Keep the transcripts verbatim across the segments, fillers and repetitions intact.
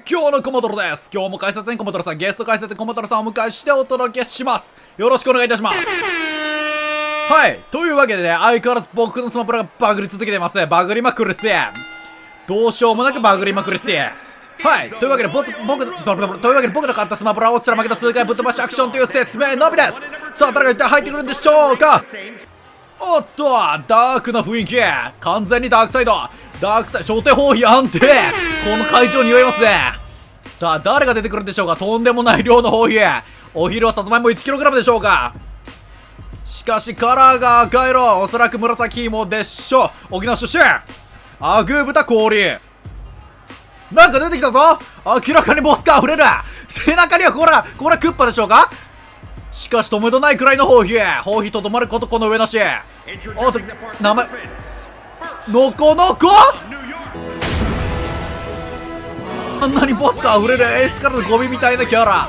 実況のコモトロです。今日も解説員コモトロさん、ゲスト解説員コモトロさんをお迎えしてお届けします。よろしくお願いいたします。はい。というわけでね、相変わらず僕のスマブラがバグり続けてます。バグりまくるっす。どうしようもなくバグりまくるっす。はい。というわけで、僕、僕、というわけで僕の買ったスマブラは落ちたら負けた痛快ぶっ飛ばしアクションという説明のみです。さあ、誰が一体入ってくるんでしょうか。おっと、ダークな雰囲気。完全にダークサイド。ダークサイド、初手包囲安定。この会場に酔いますね。さあ、誰が出てくるんでしょうか。とんでもない量の包囲。お昼はさつまいも いちキログラム でしょうか。しかし、カラーが赤色。おそらく紫芋でしょう。沖縄出身。アグー豚氷。なんか出てきたぞ。明らかにボス感溢れる。背中にはこら、これクッパでしょうか。しかし、とめどないくらいの包囲。包囲とどまることこの上なし。おっと、名前。のこのこあんなにボス感溢れるエースからのゴミみたいなキャラ。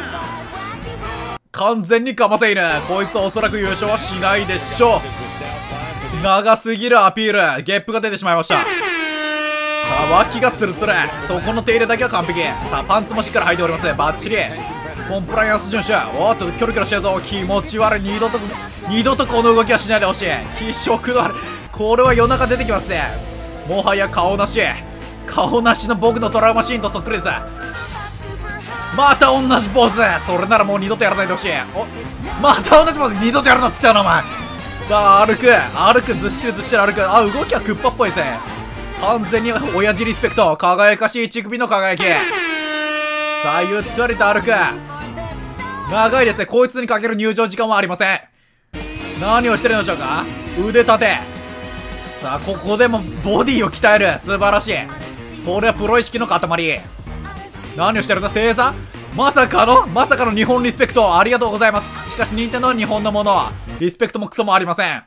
完全にかませ犬。こいつはおそらく優勝はしないでしょう。長すぎるアピール。ゲップが出てしまいました。さあ、脇がツルツル。そこの手入れだけは完璧。さあ、パンツもしっかり履いております。バッチリ。コンプライアンス遵守。おっと、キョロキョロしてるぞ。気持ち悪い。二度と、二度とこの動きはしないでほしい。気色のある。これは夜中出てきますね。もはや顔なし。顔なしの僕のトラウマシーンとそっくりです。また同じポーズ。それならもう二度とやらないでほしい。お、また同じポーズ。二度とやるなって言ったよな、お前。さあ、歩く。歩く。ずっしりずっしり歩く。あ、動きはクッパっぽいですね。完全に親父リスペクト。輝かしい乳首の輝き。さあ、ゆったりと歩く。長いですね。こいつにかける入場時間はありません。何をしてるんでしょうか。腕立て。さあ、ここでもボディを鍛える。素晴らしい。これはプロ意識の塊。何をしてるんだ。正座。まさかのまさかの日本リスペクト。ありがとうございます。しかし任天堂は日本のもの。リスペクトもクソもありません。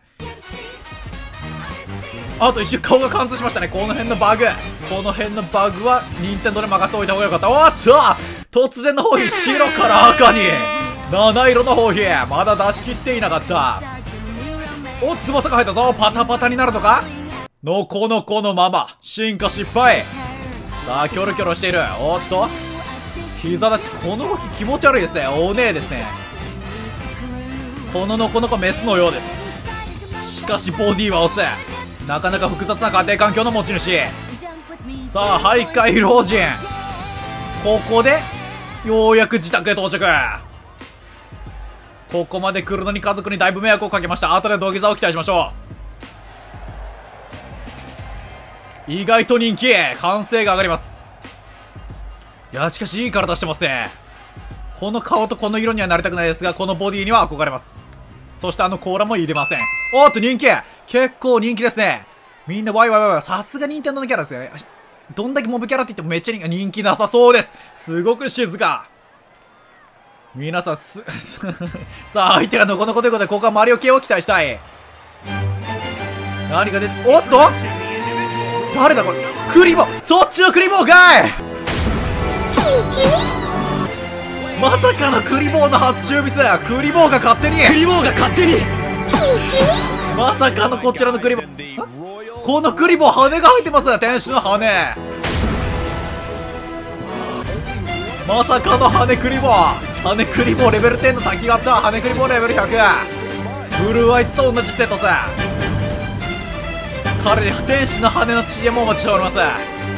あと一瞬顔が貫通しましたね。この辺のバグ。この辺のバグは任天堂で任せておいた方がよかった。おっと、突然の包囲。白から赤に七色の包囲。まだ出し切っていなかった。おっ、翼が入ったぞ。パタパタになるのか。のこのこのまま進化失敗。さあ、キョロキョロしている。おっと、膝立ち。この動き気持ち悪いですね。おねえですね。こののこのこメスのようです。しかしボディはオス。なかなか複雑な家庭環境の持ち主。さあ、徘徊老人。ここでようやく自宅へ到着。ここまで来るのに家族にだいぶ迷惑をかけました。後で土下座を期待しましょう。意外と人気。歓声が上がります。いや、しかしいい体してますね。この顔とこの色にはなりたくないですが、このボディには憧れます。そしてあの甲羅も入れません。おっと、人気。結構人気ですね。みんなワイワイワイワイ。さすが任天堂のキャラですよね。どんだけモブキャラって言ってもめっちゃ人気、人気なさそうです。すごく静か。皆さんす、さあ、相手がのこのこということで、ここはマリオ系を期待したい。何が出て、おっと誰だこれ。クリボー。そっちのクリボーかい。まさかのクリボーの発注ミス。クリボーが勝手にクリボーが勝手にまさかのこちらのクリボー。このクリボー羽が入ってます。天使の羽。まさかの羽クリボー。羽クリボーレベルじゅうの先があった。羽クリボーレベルひゃく。ブルーアイズと同じステータス。彼に天使の羽の知恵もお待ちしております。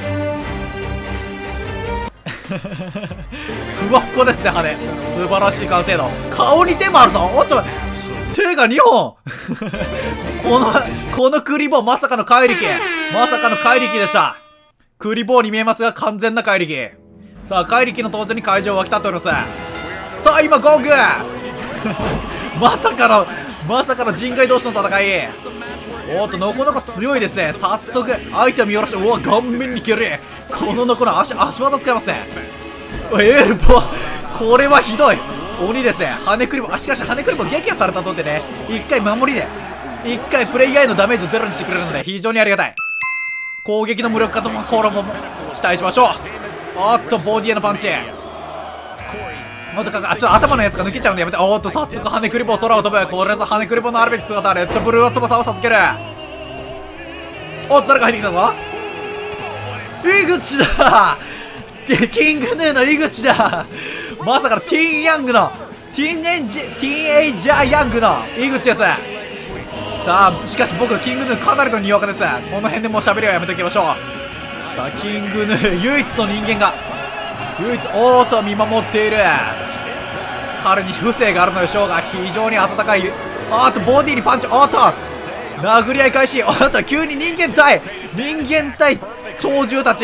ふわふわですね、羽。素晴らしい完成度。顔に手もあるぞ。おっと、手がにほんこの、このクリボー、まさかの怪力。まさかの怪力でした。クリボーに見えますが、完全な怪力。さあ、怪力の登場に会場は沸き立っております。さあ、今、ゴングまさかの、まさかの人外同士の戦い。おっと、のこのこ強いですね。早速、相手を見下ろして、うわ、顔面に蹴る。こののこの足、足技使いますね。エールボこれはひどい。鬼ですね。羽クリボー。あ、しかし羽クリボー撃破されたとってね、一回守りで、一回プレイヤーへのダメージをゼロにしてくれるので、非常にありがたい。攻撃の無力化とも、これも期待しましょう。おっと、ボディへのパンチ。もっとかか、あ、ちょっと頭のやつが抜けちゃうんでやめて。おっと、早速羽クリボー空を飛ぶ。これぞ羽クリボーのあるべき姿。レッドブルーは翼を授ける。おっと、誰か入ってきたぞ。井口だ。 キングヌーの井口だ。まさかのティーンヤングのティーンエンジティーンエイジャーヤングの井口です。さあしかし僕キングヌーかなりのにわかです。この辺でもう喋りはやめておきましょう。さあキングヌー唯一の人間が唯一おーっと見守っている。彼に不正があるのでしょうが非常に温かい。あーっとボディにパンチ。おっと殴り合い開始。おっと急に人間対人間対鳥獣たち。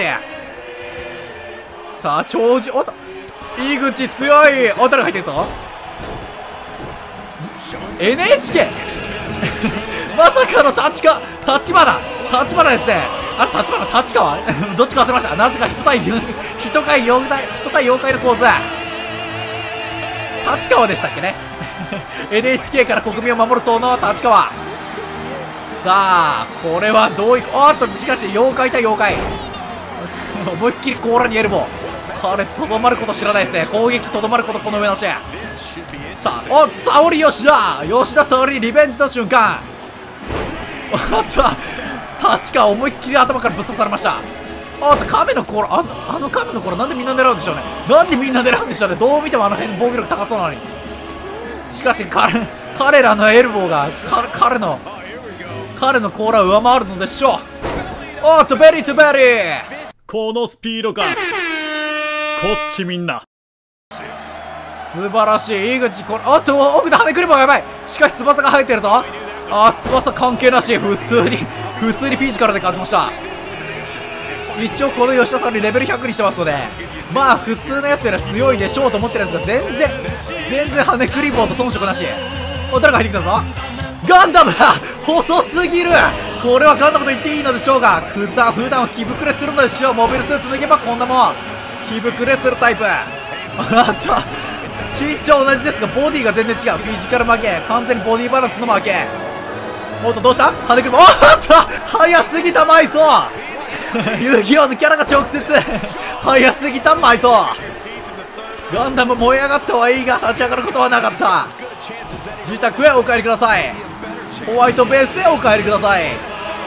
さあ鳥獣おっと井口強い。おっと入ってるぞ。 エヌエイチケー まさかの立川立花立花ですね。あれ立花立川どっちか忘れました。なぜか人対人対妖怪人対妖怪の構図立川でしたっけねエヌエイチケー から国民を守る党の立川。さあこれはどういく。おっとしかし妖怪対妖怪思いっきり甲羅にエルボー。彼とどまること知らないですね。攻撃とどまることこの上なし。さあおっと沙織吉田吉田沙織リベンジの瞬間。おっと立川思いっきり頭からぶっ刺されました。おっと亀の甲羅 あ, あの亀の甲羅なんでみんな狙うんでしょうね。なんでみんな狙うんでしょうね。どう見てもあの辺防御力高そうなのに。しかし彼彼らのエルボーが彼の彼の甲羅を上回るのでしょう。おっとベリートゥベリーこのスピード感こっちみんな素晴らしい井口。これおっと奥で跳ねくりもやばい。しかし翼が入ってるぞ。あ翼関係なし。普通に普通にフィジカルで勝ちました。一応この吉田さんにレベルひゃくにしてますのでまあ普通のやつよりは強いでしょうと思ってるんですが全然全然跳ねくり棒と遜色なし。お誰が入ってきたぞ。ガンダムだ細すぎる。これはガンダムと言っていいのでしょうが普段普段は気膨れするのでしょう。モビルスーツ脱げばこんなもん気膨れするタイプ。あっと身長同じですがボディが全然違う。フィジカル負け完全にボディバランスの負け。おっとどうした跳ねくり棒。おっと早すぎた埋葬遊戯王のキャラが直接早すぎた埋葬。ガンダム燃え上がったはいいが立ち上がることはなかった。自宅へお帰りください。ホワイトベースへお帰りください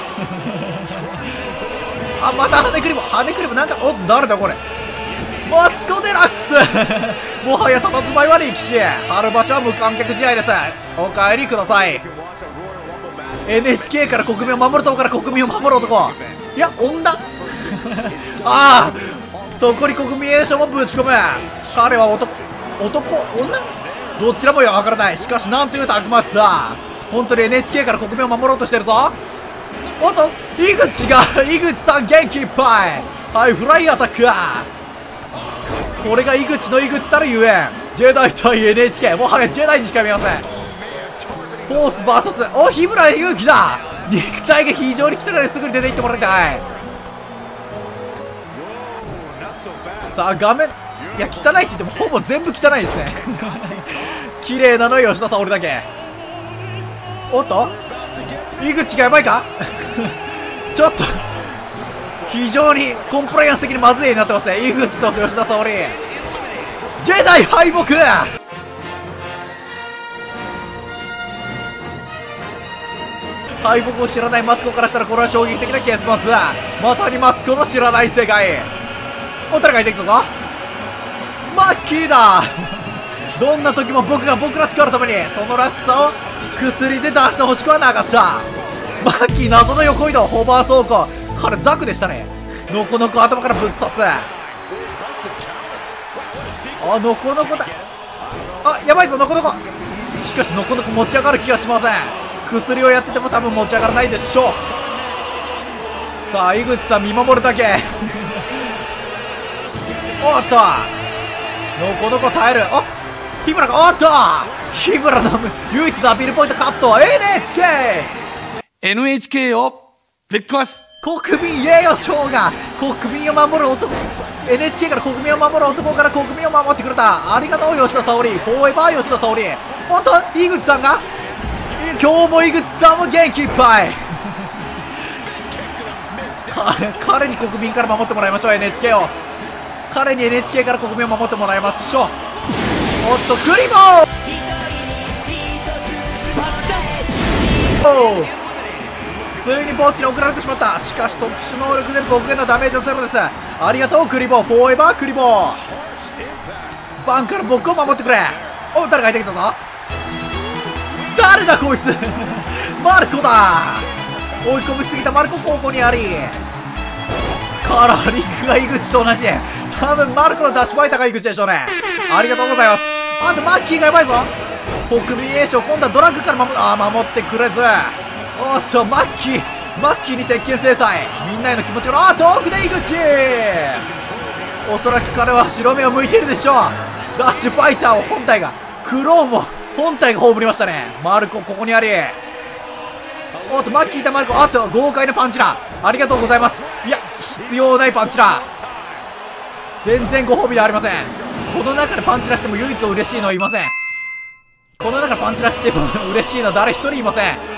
あまた跳ねくり棒跳ねくり棒なんかお誰だこれ。マツコ・デラックスもはやたたずまいは力士。春場所は無観客試合です。お帰りください。 エヌエイチケー から国民を守る党から国民を守る男。いや女ああそこに国民栄誉もぶち込む。彼は男男女どちらもよわからない。しかしなんというたくましさ。本当に エヌエイチケー から国民を守ろうとしてるぞ。おっと井口が井口さん元気いっぱいハイフライアタック。これが井口の井口たるゆえん。ジェダイ対 エヌエイチケー もはやジェダイにしか見えません。フォース ブイエス お日村勇紀だ。肉体が非常に汚いのですぐに出ていってもらいたい。さあ画面いや汚いって言ってもほぼ全部汚いですね綺麗なのよ吉田さん俺だけ。おっと井口がやばいかちょっと非常にコンプライアンス的にまずいになってますね。井口と吉田沙保里ジェダイ敗北。敗北を知らないマツコからしたらこれは衝撃的な結末だ。まさにマツコの知らない世界。お誰がいてきたぞ。マッキーだどんな時も僕が僕らしくあるためにそのらしさを薬で出してほしくはなかった。マッキー謎の横移動ホバー走行。彼ザクでしたね。のこのこ頭からぶっ刺す。あのこのこだあやばいぞのこのこ。しかしのこのこ持ち上がる気がしません。薬をやってても多分持ち上がらないでしょう。さあ井口さん見守るだけおっとのこのこ耐える。お日村がおっと日村の唯一のアピールポイントカット エヌエイチケーエヌエイチケー をぶっ壊す国民栄誉賞が国民を守る男 エヌエイチケー から国民を守る男から国民を守ってくれた。ありがとう吉田沙保里フォーエバー吉田沙保里。おっと井口さんが今日も井口さんも元気いっぱい彼に国民から守ってもらいましょう。 エヌエイチケー を彼に エヌエイチケー から国民を守ってもらいましょう。おっとクリボーついにポーチに送られてしまった。しかし特殊能力で僕へのダメージはゼロです。ありがとうクリボー、フォーエバークリボー。バンから僕を守ってくれ。お、誰が入ってきたぞ。誰だこいつマルコだ。追い込みすぎたマルコ高校にあり、カラーリングが井口と同じ。多分マルコのダッシュファイターが井口でしょうね。ありがとうございます。あとマッキーがやばいぞ。北美栄翔、今度はドラッグから守あー守ってくれず。おっとマッキーマッキーに鉄拳制裁。みんなへの気持ちがあー遠くで井口。おそらく彼は白目を向いているでしょう。ダッシュファイターを本体がクローンを本体が葬りましたね。マルコここにあり。おっとマッキーとマルコ、あっと豪快なパンチだ。ありがとうございます。いや必要ないパンチだ。全然ご褒美ではありません。この中でパンチ出しても唯一嬉しいのはいません。この中でパンチ出しても嬉しいのは誰一人いません。さ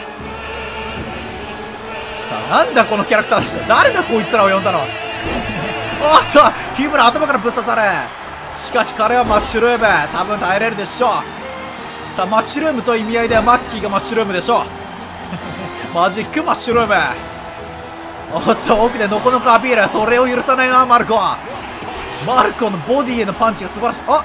あなんだこのキャラクターでした。誰だこいつらを呼んだのおっと日村頭からぶっ刺され。しかし彼はマッシュルーム、多分耐えれるでしょう。さあマッシュルームと意味合いではマッキーがマッシュルームでしょうマジックマッシュルーム。おっと奥でノコノコアピール、それを許さないなマルコ。マルコのボディへのパンチが素晴らしい。あ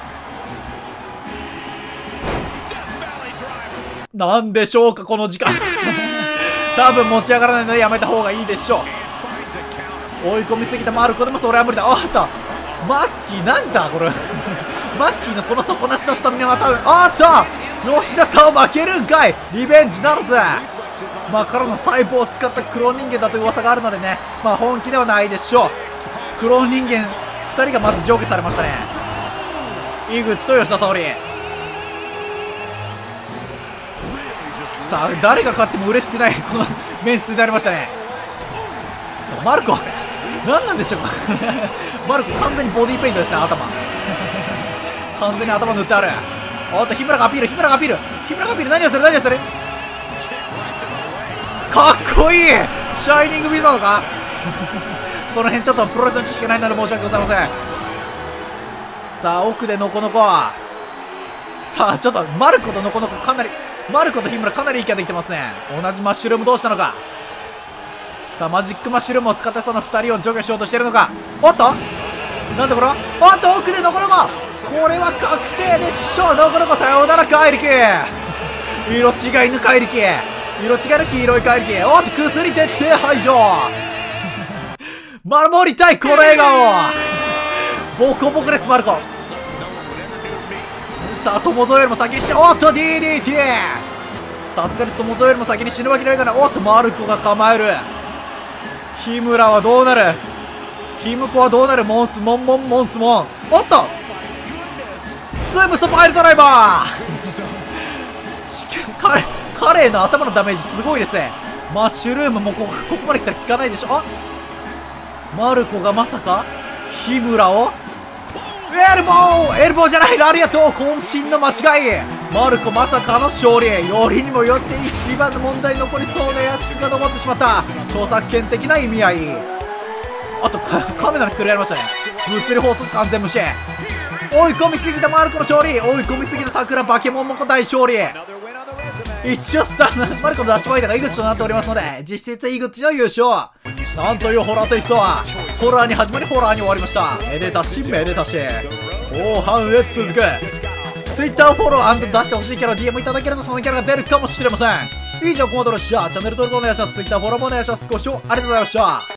なんでしょうかこの時間多分持ち上がらないのでやめた方がいいでしょう。追い込みすぎたマルコでもそれは無理だ。おっとマッキーなんだこれマッキーのこの底なしのスタミナは多分おっと吉田さんを負けるんかい。リベンジなるぜ。まあからの細胞を使ったクローン人間だという噂があるのでね、まあ本気ではないでしょう。クローン人間ふたりがまず上下されましたね。井口と吉田沙保里。さあ誰が勝っても嬉しくないこのメンツでありましたね。さあマルコ何なんでしょうかマルコ完全にボディーペイントですね。頭完全に頭塗ってある。おっと日村がアピール、日村がアピール、日村がアピール。何をする何をする。かっこいいシャイニングウィザードかこの辺ちょっとプロレスの知識がないので申し訳ございません。さあ奥でノコノコ。さあちょっとマルコとノコノコかなり、マルコと日村かなり息ができてますね。同じマッシュルーム同士なのか。さあマジックマッシュルームを使ってそのふたりを除去しようとしているのか。おっとなんだこれは。おっと奥でノコノコ、これは確定でしょう。ノコノコさようなら怪力色違いの怪力、色違いの黄色い怪力。おっと薬徹底排除守りたいこの笑顔ボコボコですマルコ。さあ友蔵よりも先にしおっと ディーディーティー。 さすがに友蔵よりも先に死ぬわけないから。おっとマルコが構える。日村はどうなる。ヒムコはどうなる。モンスモンモンモンスモン。おっとツーブストパイルドライバー彼彼の頭のダメージすごいですね。マッシュルームもここここまで来たら効かないでしょ。あマルコがまさか日村をエルボーエルボーじゃないラリアット渾身の間違い。マルコまさかの勝利。よりにもよって一番の問題残りそうなやつが残ってしまった。著作権的な意味合い。あとカメラにくれられましたね。物理法則完全無視。追い込みすぎたマルコの勝利。追い込みすぎた桜バケモンも大勝利。一応スターマルコのダッシュファイターが井口となっておりますので実質井口の優勝。なんというホラーテイストはホラーに始まりホラーに終わりました。めでたしめでたし後半へ続く。 Twitter フォロー&出してほしいキャラを ディーエム いただけるとそのキャラが出るかもしれません。以上コマドロでした。チャンネル登録お願いします。Twitter フォローもお願いします。ご視聴ありがとうございました。